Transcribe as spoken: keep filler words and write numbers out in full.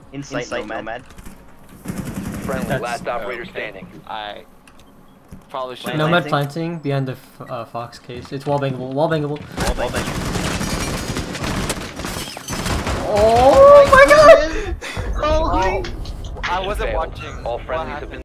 Insight, Insight Nomad. Friendly, That's- last operator okay. standing. I probably should. Nomad planting? planting behind the f uh, Fox case. It's wall bangable. Wall bangable. Wall bang. Oh my god! Oh, I wasn't Failed. watching. All What friendlies have happened? been